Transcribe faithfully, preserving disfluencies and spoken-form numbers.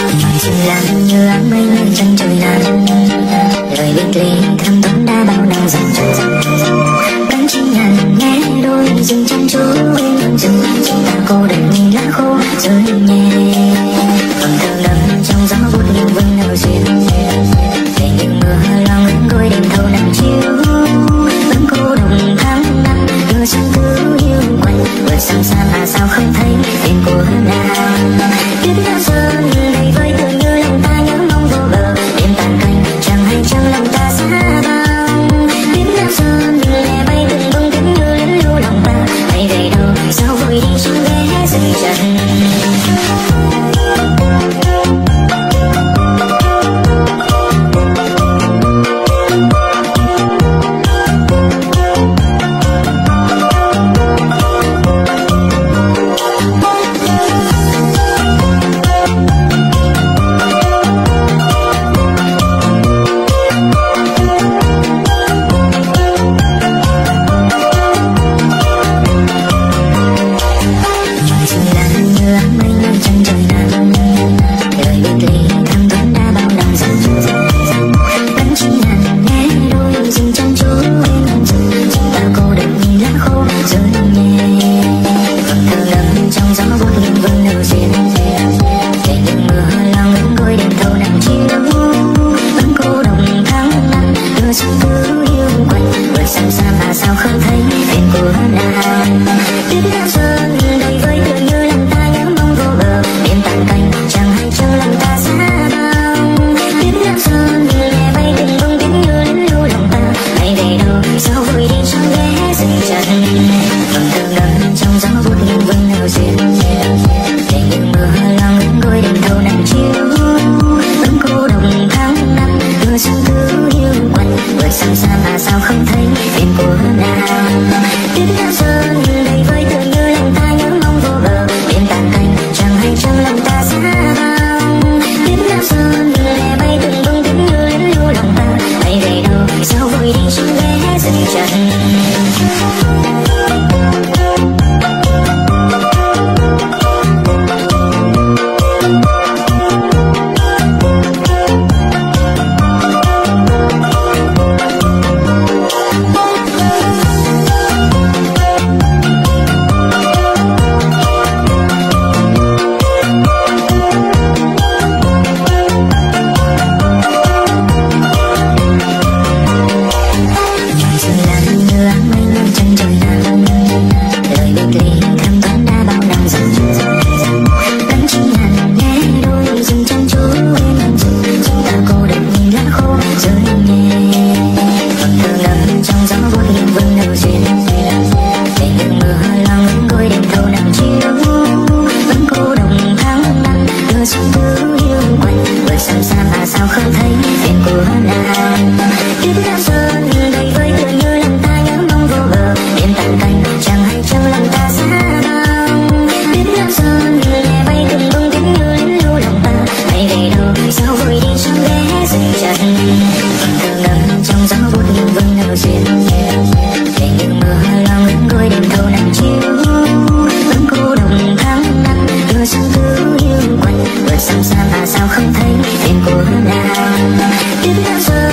Chim lặng như áng mây nơi chân trời nắng, lời biệt ly thăm tốn đã bao năm dần dần. Cánh chim nhàn nghe đôi dừng chăm chú bên rừng, ta cô đơn nhìn lá khô rơi nhẹ. Còn thơ ngâm trong gió bút nghiêng vâng nở duyên, về những mưa lo ngấn đôi đêm thâu nắng chiều. Vẫn cô đồng tháng năm đưa sang cứ yêu quanh, vượt xa xa mà sao không thấy tên của nàng. Biết đã dần đầy vơi tưởng như lòng ta nhớ mong vô bờ, đêm tàn canh chẳng hay chăng lòng ta xa bao. Biết đã dần lẻ bay từng bông tiếng như lẫn lưu lòng ta, hay về đâu sao vội đi trong ghé rơi trần. Sao không thấy tên của nàng. Biết đã giờ